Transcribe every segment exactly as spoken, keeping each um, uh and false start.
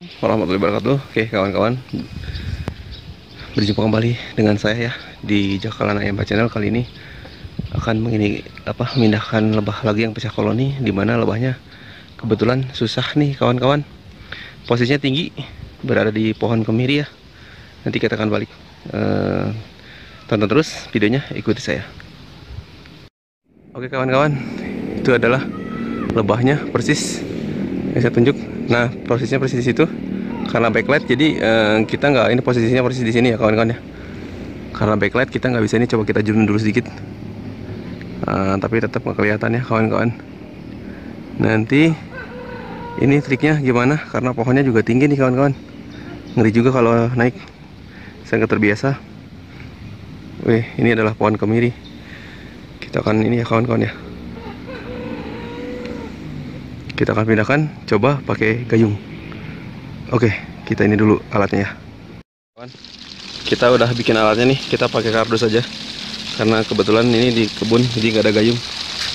Warahmatullahi wabarakatuh. Oke kawan-kawan, berjumpa kembali dengan saya ya di Jakalan Ayamba Channel. Kali ini akan mengini apa memindahkan lebah lagi yang pecah koloni, dimana lebahnya kebetulan susah nih kawan-kawan. Posisinya tinggi, berada di pohon kemiri ya. Nanti kita akan balik. Uh, tonton terus videonya, ikuti saya. Oke kawan-kawan, itu adalah lebahnya persis yang saya tunjuk. Nah, posisinya persis di situ. Karena backlight, jadi eh, kita nggak ini posisinya persis di sini ya kawan-kawan ya. Karena backlight kita nggak bisa ini. Coba kita zoom dulu sedikit. Uh, tapi tetap nggak kelihatan ya kawan-kawan. Nanti ini triknya gimana? Karena pohonnya juga tinggi nih kawan-kawan. Ngeri juga kalau naik. Saya nggak terbiasa. Wih, ini adalah pohon kemiri. Kita akan ini ya kawan-kawan ya. Kita akan pindahkan, coba pakai gayung. Oke, kita ini dulu alatnya ya. Kita udah bikin alatnya nih, kita pakai kardus aja. Karena kebetulan ini di kebun, jadi nggak ada gayung.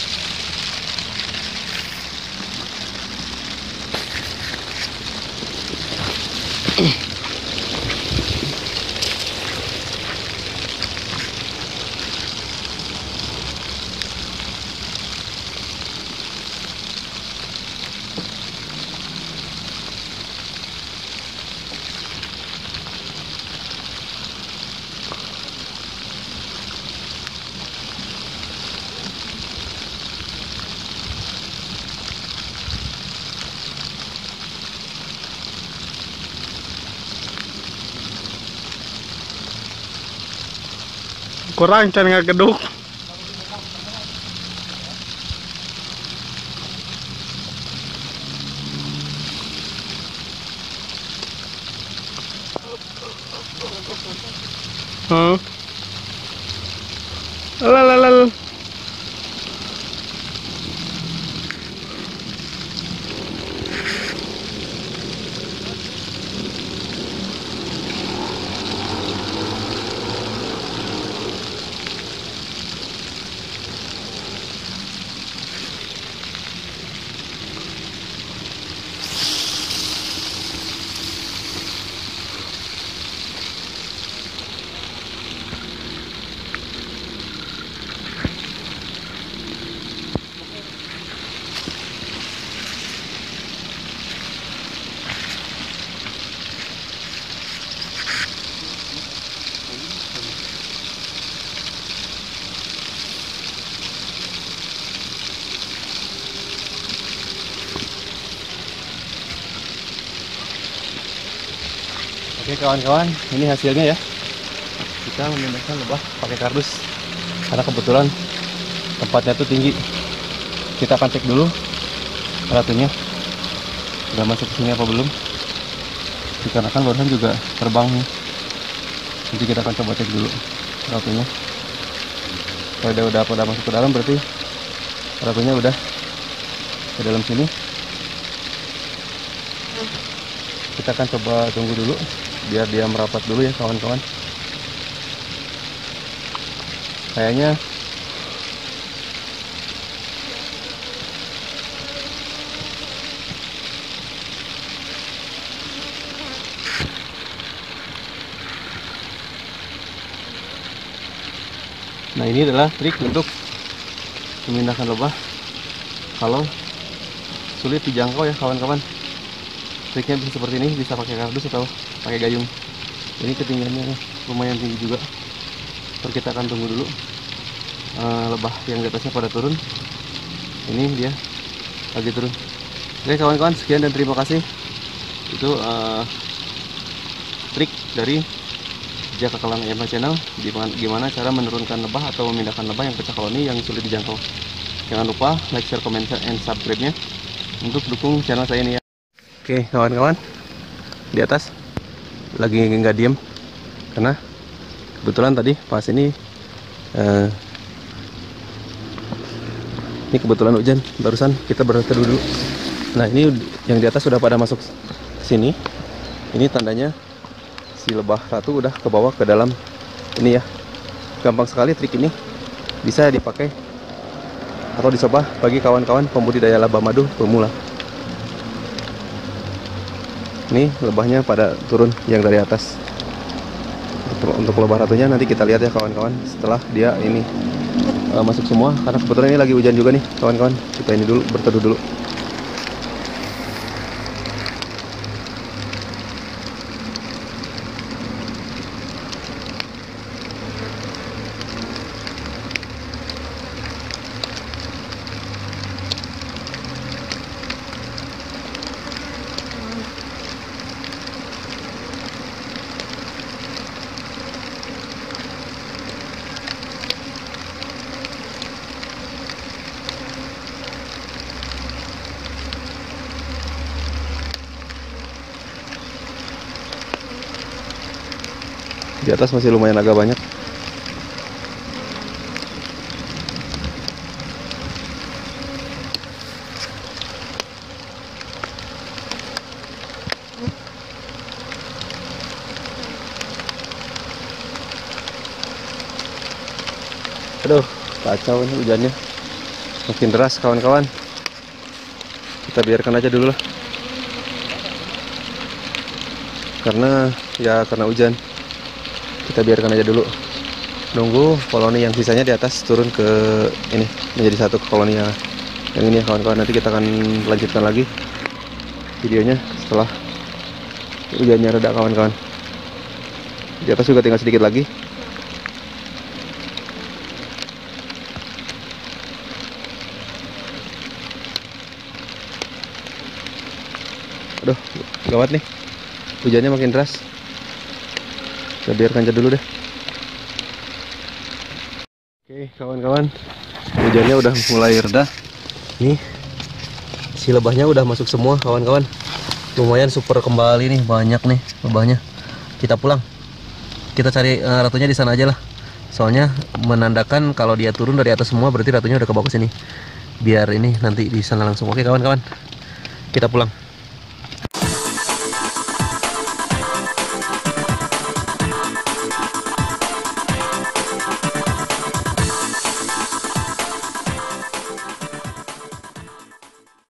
Kurang can ngageduk. Hmm. Lalalal. Oke kawan-kawan, ini hasilnya ya. Kita memindahkan lebah pakai kardus karena kebetulan tempatnya tuh tinggi. Kita akan cek dulu ratunya udah masuk ke sini apa belum. Dikarenakan barusan juga terbang nih. Nanti kita akan coba cek dulu ratunya. Kalau udah udah udah masuk ke dalam, berarti ratunya udah ke dalam sini. Kita akan coba tunggu dulu biar dia merapat dulu ya kawan-kawan. Kayaknya nah ini adalah trik untuk memindahkan lebah kalau sulit dijangkau ya kawan-kawan. Triknya bisa seperti ini, bisa pakai kardus atau pakai gayung. Ini ketinggiannya lumayan tinggi juga. Terus kita akan tunggu dulu uh, lebah yang di atasnya pada turun. Ini dia lagi turun. Oke kawan-kawan, sekian dan terima kasih. Itu uh, trik dari Jakalan Ayamba Channel, gimana, gimana cara menurunkan lebah atau memindahkan lebah yang pecah koloni yang sulit dijangkau. Jangan lupa like, share, comment, and subscribe-nya untuk dukung channel saya ini ya. Oke kawan-kawan, di atas lagi nggak diem karena kebetulan tadi pas ini uh, ini kebetulan hujan barusan, kita berteduh dulu. Nah ini yang di atas sudah pada masuk sini. Ini tandanya si lebah ratu udah ke bawah ke dalam ini ya. Gampang sekali trik ini, bisa dipakai atau dicoba bagi kawan-kawan pembudidaya laba madu pemula. Nih lebahnya pada turun yang dari atas. Untuk, untuk lebah ratunya nanti kita lihat ya kawan-kawan setelah dia ini uh, masuk semua, karena kebetulan ini lagi hujan juga nih kawan-kawan. Kita ini dulu berteduh dulu. Di atas masih lumayan agak banyak. Aduh, kacau ini hujannya. Makin deras kawan-kawan. Kita biarkan aja dulu lah. Karena ya karena hujan. Kita biarkan aja dulu. Nunggu koloni yang sisanya di atas turun ke ini menjadi satu ke koloni yang ini ya kawan-kawan. Nanti kita akan lanjutkan lagi videonya setelah hujannya reda kawan-kawan. Di atas juga tinggal sedikit lagi. Aduh, gawat nih. Hujannya makin deras. Kita biarkan aja dulu deh. Oke kawan-kawan, hujannya udah mulai reda. Nih si lebahnya udah masuk semua kawan-kawan. Lumayan super kembali nih, banyak nih lebahnya. Kita pulang. Kita cari uh, ratunya di sana aja lah. Soalnya menandakan kalau dia turun dari atas semua berarti ratunya udah ke bawah sini. Biar ini nanti di sana langsung. Oke kawan-kawan, kita pulang.